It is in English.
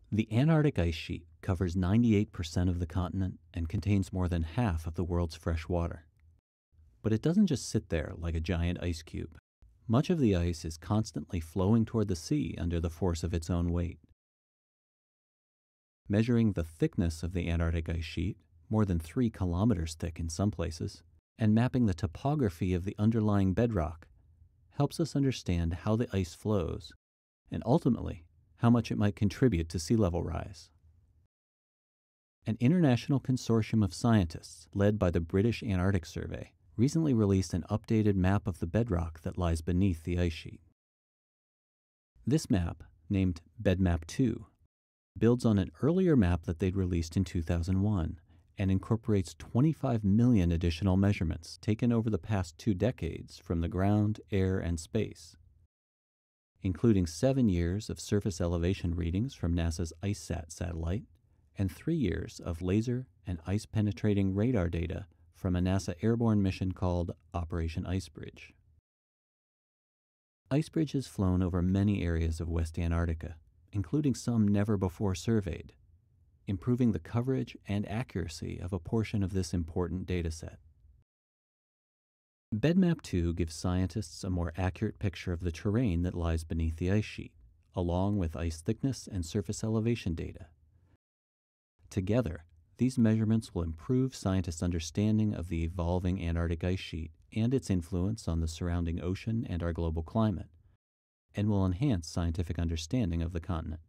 The Antarctic ice sheet covers 98% of the continent and contains more than half of the world's fresh water. But it doesn't just sit there like a giant ice cube. Much of the ice is constantly flowing toward the sea under the force of its own weight. Measuring the thickness of the Antarctic ice sheet, more than 3 kilometers thick in some places, and mapping the topography of the underlying bedrock helps us understand how the ice flows and ultimately how much it might contribute to sea level rise. An international consortium of scientists led by the British Antarctic Survey recently released an updated map of the bedrock that lies beneath the ice sheet. This map, named BedMap 2, builds on an earlier map that they'd released in 2001 and incorporates 25 million additional measurements taken over the past 2 decades from the ground, air, and space, including 7 years of surface elevation readings from NASA's IceSat satellite and 3 years of laser and ice-penetrating radar data from a NASA airborne mission called Operation IceBridge. IceBridge has flown over many areas of West Antarctica, including some never before surveyed, improving the coverage and accuracy of a portion of this important dataset. BedMap 2 gives scientists a more accurate picture of the terrain that lies beneath the ice sheet, along with ice thickness and surface elevation data. Together, these measurements will improve scientists' understanding of the evolving Antarctic ice sheet and its influence on the surrounding ocean and our global climate, and will enhance scientific understanding of the continent.